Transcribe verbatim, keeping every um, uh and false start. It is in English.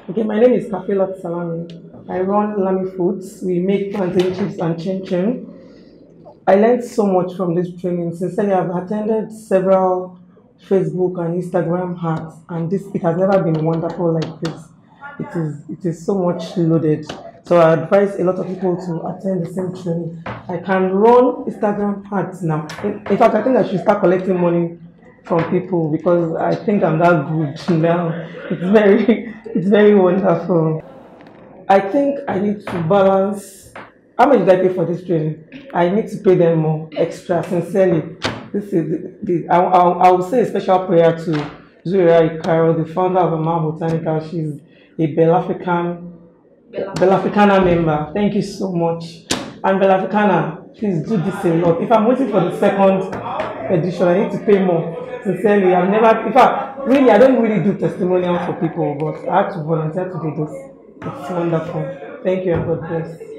Okay, my name is Kafilat Salami. I run Lami Foods. We make plantain chips and chin chin. I learned so much from this training. Sincerely, I've attended several Facebook and Instagram hacks, and this it has never been wonderful like this. It is it is so much loaded. So I advise a lot of people to attend the same training. I can run Instagram ads now. In, in fact, I think I should start collecting money from people because I think I'm that good now. It's very it's very wonderful. I think I need to balance. How much did I pay for this training? I need to pay them more extra. Sincerely, this is the, the I, I, I will say a special prayer to Zuria Ikaro, the founder of Amar Botanical. She's a Bellafrican Bellafricana member. Thank you so much. And Bellafricana, please do this a lot. If I'm waiting for the second edition, I need to pay more. Sincerely, I've never, in fact, really, I don't really do testimonial for people, but I had to volunteer to do this. It's wonderful. Thank you and God bless.